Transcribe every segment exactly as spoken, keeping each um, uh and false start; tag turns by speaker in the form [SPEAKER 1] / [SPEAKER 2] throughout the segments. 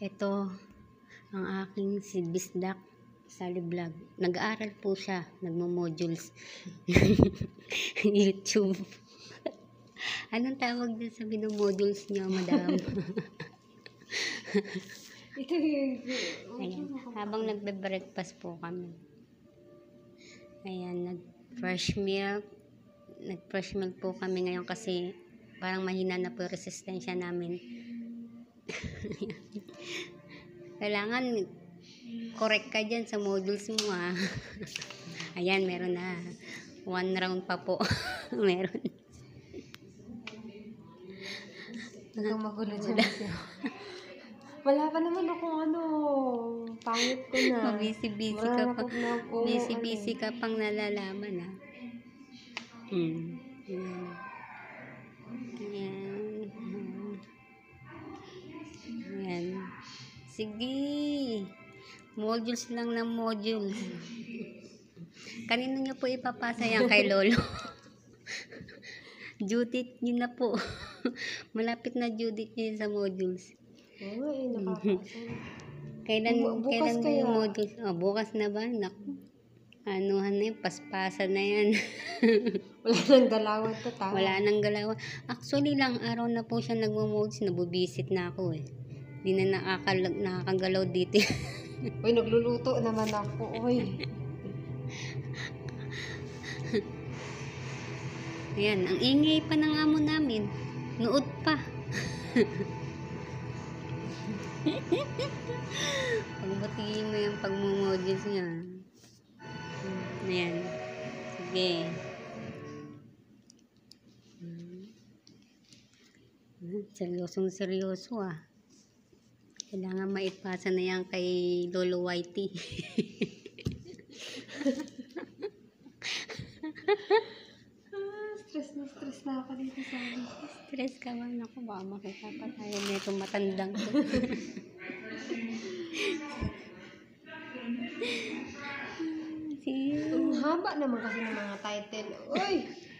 [SPEAKER 1] Ito ang aking si Bisdak Sally Vlog. Nag-aaral po siya, nagmo-modules. YouTube. Anong tawag din sa binomodules niyo, madam?
[SPEAKER 2] Ito yung...
[SPEAKER 1] Ayan. Habang nagbe-breakfast po kami. Ayan, nag-fresh milk. Nag-fresh milk po kami ngayon kasi parang mahina na po yung resistensya namin. Kailangan correct ka dyan sa modules mo, ha. Ayan, meron na. One round pa po. Meron.
[SPEAKER 2] Nagkang magulo dyan. Wala pa naman akong ano, pangit ko na.
[SPEAKER 1] Busy-busy ka pa. Busy-busy ka pang nalalaman, ha. Hmm. Ayan. Ayan. Ayan. Sige. Modules lang ng modules. Kanino nyo po ipapasa yan? Kay Lolo? Judith nyo na po. Malapit na Judith nyo sa modules.
[SPEAKER 2] Oo, eh, nakapasa.
[SPEAKER 1] Kailan,
[SPEAKER 2] Bu- bukas
[SPEAKER 1] kailan
[SPEAKER 2] kaya?
[SPEAKER 1] yung modules? Oh, bukas na ba? Naku. Anuhan na yun, paspasan na yan.
[SPEAKER 2] Wala nang galawan to, tama.
[SPEAKER 1] Wala nang galawan. Actually, lang araw na po siya nagmo-modes, nabubisit na ako eh. Di na nakakal- nakakagalaw dito.
[SPEAKER 2] Uy, nagluluto naman ako. Uy.
[SPEAKER 1] Ayan, ang ingay pa ng amo namin. Nuod pa. Pagbatiin mo yung pagmo-modules niya. Ayan. Sige. Seryosong seryoso ah. Kailangan maipasa na yan kay Lolo Whitey.
[SPEAKER 2] Ah, stress na stress na ako dito sa akin.
[SPEAKER 1] Stress ka ba? Naku, baka makita pa tayo nito matandang to. Sige.
[SPEAKER 2] Ang haba naman kasi ng mga title. Uy!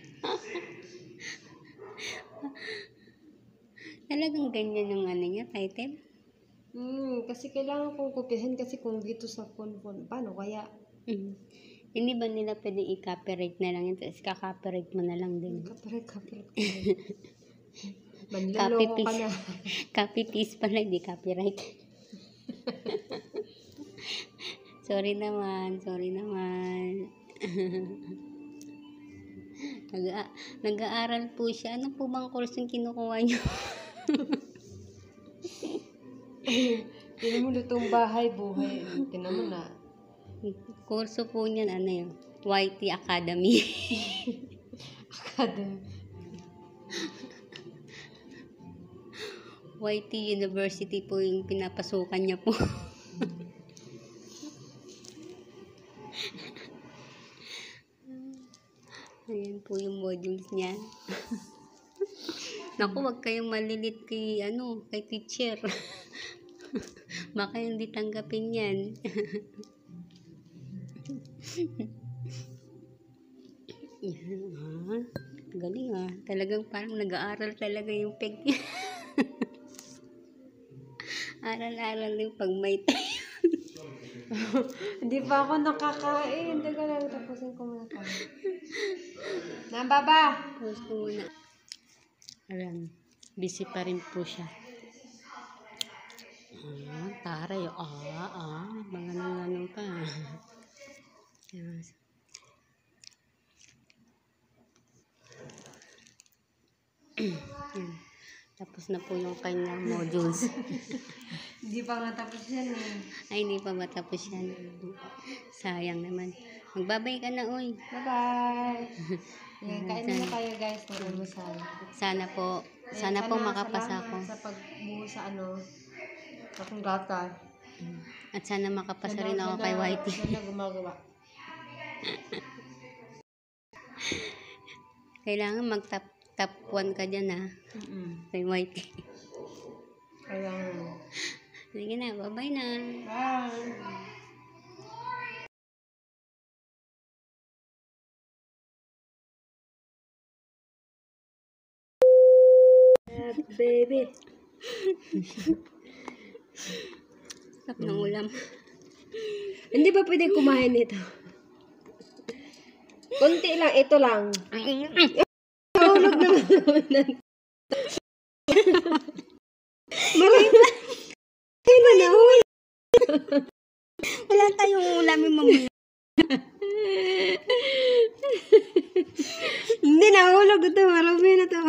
[SPEAKER 1] Talagang ganyan yung ano niya, title?
[SPEAKER 2] Hmm, kasi kailangan kong kopyahin kasi kung dito sa phone-phone, paano kaya?
[SPEAKER 1] Mm. Hindi ba nila pwede i-copyright na lang yun? Tapos ka-copyright mo na lang din.
[SPEAKER 2] Kaparet, kaparet.
[SPEAKER 1] Copy
[SPEAKER 2] Manloloko ka
[SPEAKER 1] paste.
[SPEAKER 2] na.
[SPEAKER 1] Copy paste pala, hindi copyright. Sorry naman, sorry naman. Nag- nag-aaral po siya. Ano po bang course yung kinukuha niyo?
[SPEAKER 2] Tinan mo lutong bahay, buhay. Tinan mo na.
[SPEAKER 1] Kurso po niyan, ano yun? Whitey Academy.
[SPEAKER 2] Academy.
[SPEAKER 1] Whitey University po yung pinapasukan niya po. Ayan po yung modules niya. Naku, wag kayong malilit kay, ano, kay teacher. Baka hindi tanggapin yan. Ah, galing ah. Talagang parang nag-aaral talaga yung peg niya. Aral-aral yung pag may time.
[SPEAKER 2] Hindi pa ako nakakain. Teka lang, tapusin ko muna tayo. Nambaba!
[SPEAKER 1] Pause ko muna. Ayan, busy pa rin po siya. Ah, taray. Ah, ah. Mga nanganong pa. Ayan. Ayan. Tapos na po yung kanyang modules.
[SPEAKER 2] Hindi pa nga tapos yan eh.
[SPEAKER 1] Ay, hindi pa matapos yan. Sayang naman. Magbabay ka na, oy.
[SPEAKER 2] Bye-bye! Yan, kain na tayo guys ng almusal.
[SPEAKER 1] Sana po, sana po makapasa
[SPEAKER 2] salamat
[SPEAKER 1] ko.
[SPEAKER 2] sa pagbuo sa ano, sa kong gata.
[SPEAKER 1] At sana makapasa rin ako kay Whitey.
[SPEAKER 2] Sana gumagawa.
[SPEAKER 1] Kailangan mag-top top one ka dyan, ha?
[SPEAKER 2] Mm-mm.
[SPEAKER 1] Kay Whitey.
[SPEAKER 2] Kaya,
[SPEAKER 1] Sige na, bye-bye na.
[SPEAKER 2] bye! Baby.
[SPEAKER 1] Sarap ng ulam.
[SPEAKER 2] Hindi ba pwede kumain nito? Kunti lang, ito lang. Nahulog naman naman. Marami na nahulog.
[SPEAKER 1] Wala tayong ulam yung mamaya.
[SPEAKER 2] Hindi, nahulog ito. Marami na ito.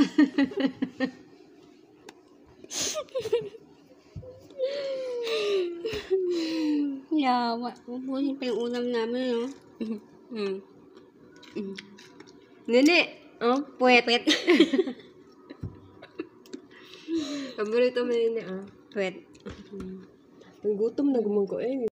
[SPEAKER 1] Yawa. Ubusin pa yung ulam namin, no? Mm. Mm.
[SPEAKER 2] Nene, oh, puwet.
[SPEAKER 1] Pwet.
[SPEAKER 2] Paborito mo nene, ah.
[SPEAKER 1] Pwet.
[SPEAKER 2] Ang gutom na gumangko eh.